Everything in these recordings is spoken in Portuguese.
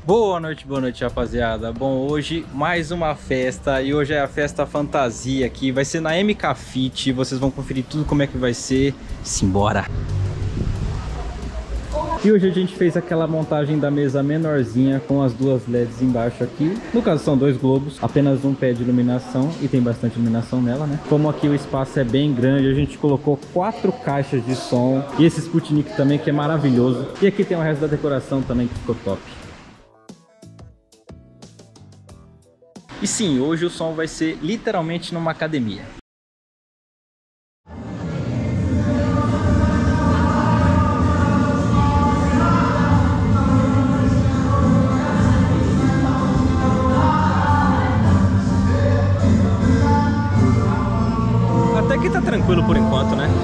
Boa noite, rapaziada. Bom, hoje mais uma festa e hoje é a festa fantasia aqui. Vai ser na MK Fit, vocês vão conferir tudo como é que vai ser. Simbora! E hoje a gente fez aquela montagem da mesa menorzinha com as duas LEDs embaixo aqui. No caso são dois globos, apenas um pé de iluminação e tem bastante iluminação nela, né? Como aqui o espaço é bem grande, a gente colocou 4 caixas de som e esse Sputnik também que é maravilhoso. E aqui tem o resto da decoração também que ficou top. E sim, hoje o som vai ser literalmente numa academia. Até que tá tranquilo por enquanto, né?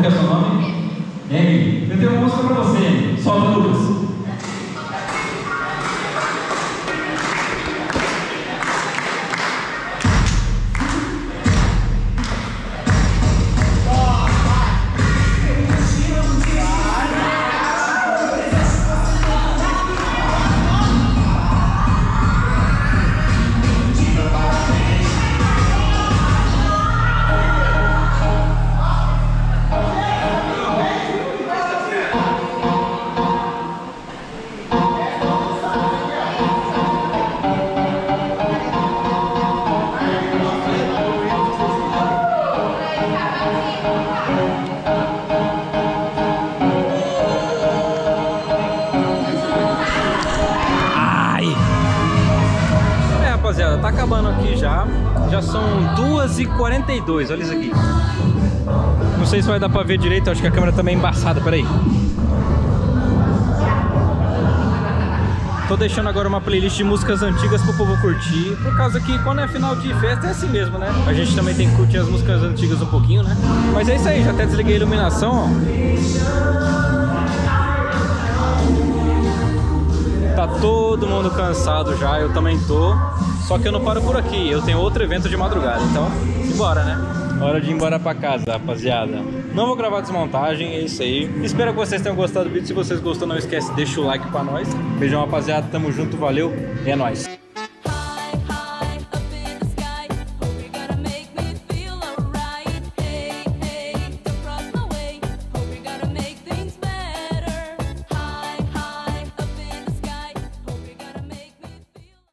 é o seu nome? Emily. Eu tenho uma música pra você, Emily. Solta, Lucas. Rapaziada, tá acabando aqui já. Já são 2h42, olha isso aqui. Não sei se vai dar pra ver direito, acho que a câmera tá meio embaçada, peraí. Tô deixando agora uma playlist de músicas antigas pro povo curtir. Por causa que quando é final de festa é assim mesmo, né? A gente também tem que curtir as músicas antigas um pouquinho, né? Mas é isso aí, já até desliguei a iluminação, ó. Tá todo mundo cansado já, eu também tô. Só que eu não paro por aqui, eu tenho outro evento de madrugada, então, embora, né? Hora de ir embora pra casa, rapaziada. Não vou gravar desmontagem, é isso aí. Espero que vocês tenham gostado do vídeo. Se vocês gostou, não esquece, deixa o like pra nós. Beijão, rapaziada, tamo junto, valeu, é nóis.